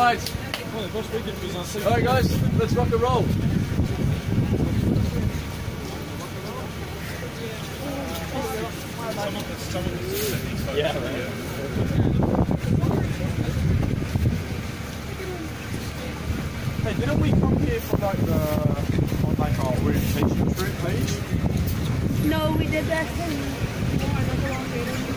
Alright. Alright guys, let's rock and roll. Yeah, right. Hey, didn't we come here for like on like our orientation trip page? No, we did that thing more like a long later.